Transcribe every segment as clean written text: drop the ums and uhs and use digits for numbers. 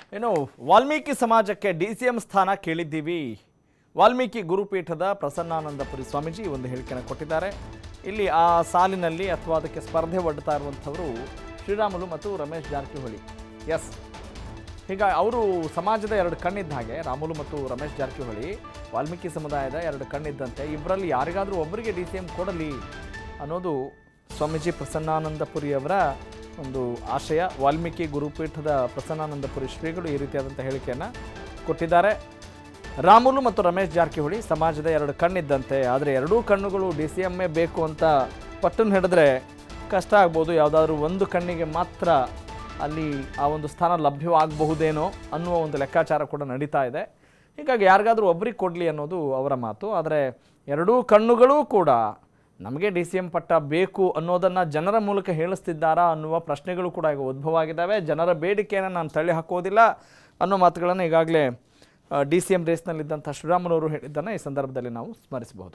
ಏನು ವಾಲ್ಮೀಕಿ ಸಮಾಜಕ್ಕೆ ಡಿಸಿಎಂ ಸ್ಥಾನ ಕೇಳಿದ್ದೀವಿ. ವಾಲ್ಮೀಕಿ ಗುರುಪೀಠದ ಪ್ರಸನ್ನಾನಂದಪುರಿ ಸ್ವಾಮೀಜಿ ಒಂದು ಹೇಳಿಕೆಯನ್ನು ಕೊಟ್ಟಿದ್ದಾರೆ. ಇಲ್ಲಿ ಆ ಸಾಲಿನಲ್ಲಿ ಅಥವಾ ಅದಕ್ಕೆ ಸ್ಪರ್ಧೆ ಒಡ್ಡುತ್ತಾ ಇರುವಂಥವರು ಶ್ರೀರಾಮುಲು ಮತ್ತು ರಮೇಶ್ ಜಾರಕಿಹೊಳಿ. ಎಸ್, ಈಗ ಅವರು ಸಮಾಜದ ಎರಡು ಕಣ್ಣಿದ್ದ ಹಾಗೆ ರಾಮುಲು ಮತ್ತು ರಮೇಶ್ ಜಾರಕಿಹೊಳಿ ವಾಲ್ಮೀಕಿ ಸಮುದಾಯದ ಎರಡು ಕಣ್ಣಿದ್ದಂತೆ ಇಬ್ಬರಲ್ಲಿ ಯಾರಿಗಾದರೂ ಒಬ್ಬರಿಗೆ ಡಿಸಿಎಂ ಕೊಡಲಿ ಅನ್ನೋದು ಸ್ವಾಮೀಜಿ ಪ್ರಸನ್ನಾನಂದಪುರಿಯವರ ಒಂದು ಆಶಯ. ವಾಲ್ಮೀಕಿ ಗುರುಪೀಠದ ಪ್ರಸನ್ನಾನಂದಪುರಿ ಶ್ರೀಗಳು ಈ ರೀತಿಯಾದಂಥ ಹೇಳಿಕೆಯನ್ನು ಕೊಟ್ಟಿದ್ದಾರೆ. ರಾಮುಲು ಮತ್ತು ರಮೇಶ್ ಜಾರಕಿಹೊಳಿ ಸಮಾಜದ ಎರಡು ಕಣ್ಣಿದ್ದಂತೆ, ಆದರೆ ಎರಡೂ ಕಣ್ಣುಗಳು ಡಿಸಿಎಮ್ಮೇ ಬೇಕು ಅಂತ ಪಟ್ಟನ್ನು ಹಿಡಿದ್ರೆ ಕಷ್ಟ ಆಗ್ಬೋದು. ಯಾವುದಾದ್ರೂ ಒಂದು ಕಣ್ಣಿಗೆ ಮಾತ್ರ ಅಲ್ಲಿ ಆ ಒಂದು ಸ್ಥಾನ ಲಭ್ಯವಾಗಬಹುದೇನೋ ಅನ್ನುವ ಒಂದು ಲೆಕ್ಕಾಚಾರ ಕೂಡ ನಡೀತಾ ಇದೆ. ಹೀಗಾಗಿ ಯಾರಿಗಾದರೂ ಒಬ್ಬರಿಗೆ ಕೊಡಲಿ ಅನ್ನೋದು ಅವರ ಮಾತು. ಆದರೆ ಎರಡೂ ಕಣ್ಣುಗಳೂ ಕೂಡ ನಮಗೆ ಡಿಸಿಎಂ ಪಟ್ಟ ಬೇಕು ಅನ್ನೋದನ್ನು ಜನರ ಮೂಲಕ ಹೇಳಿಸ್ತಿದ್ದಾರಾ ಅನ್ನುವ ಪ್ರಶ್ನೆಗಳು ಕೂಡ ಈಗ ಉದ್ಭವ ಆಗಿದ್ದಾವೆ. ಜನರ ಬೇಡಿಕೆಯನ್ನು ನಾನು ತಳ್ಳಿ ಹಾಕೋದಿಲ್ಲ ಅನ್ನೋ ಮಾತುಗಳನ್ನು ಈಗಾಗಲೇ ಡಿಸಿಎಂ ರೇಸ್ನಲ್ಲಿದ್ದಂಥ ಶ್ರೀರಾಮುಲು ಅವರು ಹೇಳಿದ್ದನ್ನು ಈ ಸಂದರ್ಭದಲ್ಲಿ ನಾವು ಸ್ಮರಿಸಬಹುದು.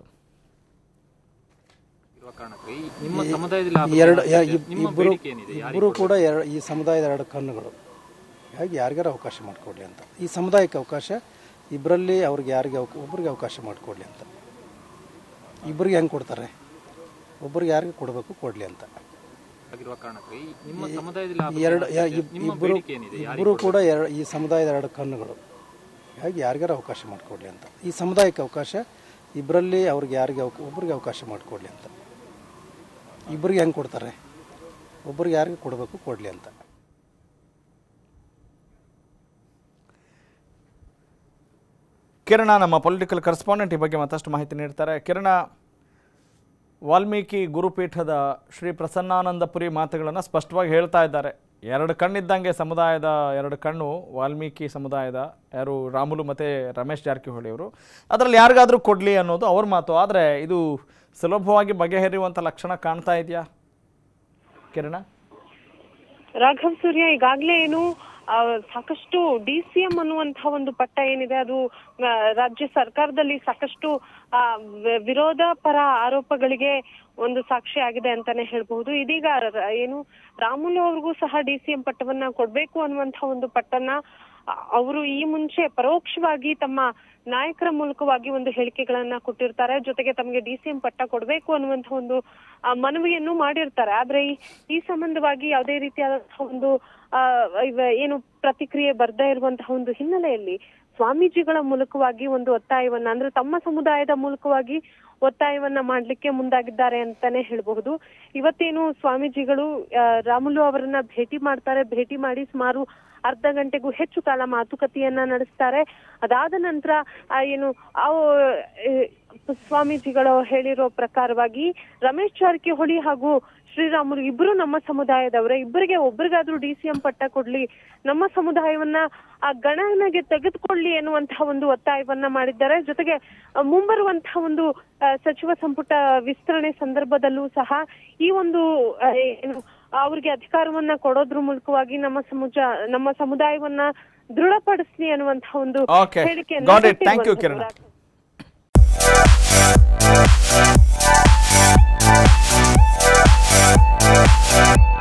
ಇಬ್ಬರು ಕೂಡ ಈ ಸಮುದಾಯದ ಎರಡು ಕಣ್ಣುಗಳು, ಹಾಗೆ ಯಾರಿಗಾರ ಅವಕಾಶ ಮಾಡಿಕೊಡ್ಲಿ ಅಂತ. ಈ ಸಮುದಾಯಕ್ಕೆ ಅವಕಾಶ ಇಬ್ಬರಲ್ಲಿ ಅವ್ರಿಗೆ ಯಾರಿಗೆ ಒಬ್ಬರಿಗೆ ಅವಕಾಶ ಮಾಡಿಕೊಡ್ಲಿ ಅಂತ. ಇಬ್ಬರಿಗೆ ಹೆಂಗೆ ಕೊಡ್ತಾರೆ, ಒಬ್ಬರಿಗೆ ಯಾರಿಗೆ ಕೊಡಬೇಕು ಕೊಡಲಿ ಅಂತ. ಇಬ್ಬರು ಕೂಡ ಈ ಸಮುದಾಯದ ಎರಡು ಕಣ್ಣುಗಳು, ಹಾಗೆ ಯಾರಿಗಾರ ಅವಕಾಶ ಮಾಡಿಕೊಡ್ಲಿ ಅಂತ. ಈ ಸಮುದಾಯಕ್ಕೆ ಅವಕಾಶ ಇಬ್ಬರಲ್ಲಿ ಅವ್ರಿಗೆ ಯಾರಿಗೆ ಒಬ್ಬರಿಗೆ ಅವಕಾಶ ಮಾಡಿಕೊಡ್ಲಿ ಅಂತ. ಇಬ್ಬರಿಗೆ ಹೆಂಗೆ ಕೊಡ್ತಾರೆ, ಒಬ್ಬರಿಗೆ ಯಾರಿಗೆ ಕೊಡಬೇಕು ಕೊಡಲಿ ಅಂತ. ಕಿರಣ ನಮ್ಮ ಪೊಲಿಟಿಕಲ್ ಕರೆಸ್ಪಾಂಡೆಂಟ್ ಈ ಬಗ್ಗೆ ಮತ್ತಷ್ಟು ಮಾಹಿತಿ ನೀಡ್ತಾರೆ. ಕಿರಣ, ವಾಲ್ಮೀಕಿ ಗುರುಪೀಠದ ಶ್ರೀ ಪ್ರಸನ್ನಾನಂದಪುರಿ ಮಾತುಗಳನ್ನು ಸ್ಪಷ್ಟವಾಗಿ ಹೇಳ್ತಾ ಇದ್ದಾರೆ. ಎರಡು ಕಣ್ಣಿದ್ದಂಗೆ ಸಮುದಾಯದ ಎರಡು ಕಣ್ಣು ವಾಲ್ಮೀಕಿ ಸಮುದಾಯದ ಯಾರು ರಾಮುಲು ಮತ್ತು ರಮೇಶ್ ಜಾರಕಿಹೊಳಿ ಅವರು, ಅದರಲ್ಲಿ ಯಾರಿಗಾದರೂ ಕೊಡಲಿ ಅನ್ನೋದು ಅವ್ರ ಮಾತು. ಆದರೆ ಇದು ಸುಲಭವಾಗಿ ಬಗೆಹರಿಯುವಂಥ ಲಕ್ಷಣ ಕಾಣ್ತಾ ಇದೆಯಾ ಕಿರಣ? ರಾಘವ್ ಸೂರ್ಯ, ಈಗಾಗಲೇ ಏನು ಸಾಕಷ್ಟು ಡಿಸಿಎಂ ಅನ್ನುವಂತಹ ಒಂದು ಪಟ್ಟ ಏನಿದೆ ಅದು ರಾಜ್ಯ ಸರ್ಕಾರದಲ್ಲಿ ಸಾಕಷ್ಟು ವಿರೋಧ ಪರ ಆರೋಪಗಳಿಗೆ ಒಂದು ಸಾಕ್ಷಿ ಆಗಿದೆ ಅಂತಾನೆ ಹೇಳ್ಬಹುದು. ಇದೀಗ ಏನು ರಾಮುಲು ಅವ್ರಿಗೂ ಸಹ ಡಿಸಿಎಂ ಪಟ್ಟವನ್ನ ಕೊಡ್ಬೇಕು ಅನ್ನುವಂತಹ ಒಂದು ಪಟ್ಟನ್ನ ಅವರು ಈ ಮುಂಚೆ ಪರೋಕ್ಷವಾಗಿ ತಮ್ಮ ನಾಯಕರ ಮೂಲಕವಾಗಿ ಒಂದು ಹೇಳಿಕೆಗಳನ್ನ ಕೊಟ್ಟಿರ್ತಾರೆ. ಜೊತೆಗೆ ತಮಗೆ ಡಿಸಿಎಂ ಪಟ್ಟ ಕೊಡ್ಬೇಕು ಅನ್ನುವಂತಹ ಒಂದು ಮನವಿಯನ್ನು ಮಾಡಿರ್ತಾರೆ. ಆದ್ರೆ ಈ ಸಂಬಂಧವಾಗಿ ಯಾವುದೇ ರೀತಿಯಾದಂತಹ ಒಂದು ಏನು ಪ್ರತಿಕ್ರಿಯೆ ಬರ್ದೇ ಇರುವಂತಹ ಒಂದು ಹಿನ್ನೆಲೆಯಲ್ಲಿ ಸ್ವಾಮೀಜಿಗಳ ಮೂಲಕವಾಗಿ ಒಂದು ಒತ್ತಾಯವನ್ನ, ಅಂದ್ರೆ ತಮ್ಮ ಸಮುದಾಯದ ಮೂಲಕವಾಗಿ ಒತ್ತಾಯವನ್ನ ಮಾಡ್ಲಿಕ್ಕೆ ಮುಂದಾಗಿದ್ದಾರೆ ಅಂತಾನೆ ಹೇಳ್ಬಹುದು. ಇವತ್ತೇನು ಸ್ವಾಮೀಜಿಗಳು ರಾಮುಲು ಅವರನ್ನ ಭೇಟಿ ಮಾಡ್ತಾರೆ. ಭೇಟಿ ಮಾಡಿ ಸುಮಾರು ಅರ್ಧ ಗಂಟೆಗೂ ಹೆಚ್ಚು ಕಾಲ ಮಾತುಕತೆಯನ್ನ ನಡೆಸ್ತಾರೆ. ಅದಾದ ನಂತರ ಏನು ಸ್ವಾಮೀಜಿಗಳು ಹೇಳಿರೋ ಪ್ರಕಾರವಾಗಿ ರಮೇಶ್ ಜಾರಕಿಹೊಳಿ ಹಾಗೂ ಶ್ರೀರಾಮುಲು ಇಬ್ರು ನಮ್ಮ ಸಮುದಾಯದವರೇ, ಇಬ್ಬರಿಗೆ ಒಬ್ಬರಿಗಾದ್ರೂ ಡಿಸಿಎಂ ಪಟ್ಟ ಕೊಡ್ಲಿ, ನಮ್ಮ ಸಮುದಾಯವನ್ನ ಆ ಗಣನೆಗೆ ತೆಗೆದುಕೊಳ್ಳಿ ಎನ್ನುವಂತಹ ಒಂದು ಒತ್ತಾಯವನ್ನ ಮಾಡಿದ್ದಾರೆ. ಜೊತೆಗೆ ಮುಂಬರುವಂತಹ ಒಂದು ಸಚಿವ ಸಂಪುಟ ವಿಸ್ತರಣೆ ಸಂದರ್ಭದಲ್ಲೂ ಸಹ ಈ ಒಂದು ಏನು ಅವ್ರಿಗೆ ಅಧಿಕಾರವನ್ನ ಕೊಡೋದ್ರ ಮೂಲಕವಾಗಿ ನಮ್ಮ ಸಮುದಾಯವನ್ನ ದೃಢಪಡಿಸ್ಲಿ ಅನ್ನುವಂತಹ ಒಂದು ಹೇಳಿಕೆಯನ್ನು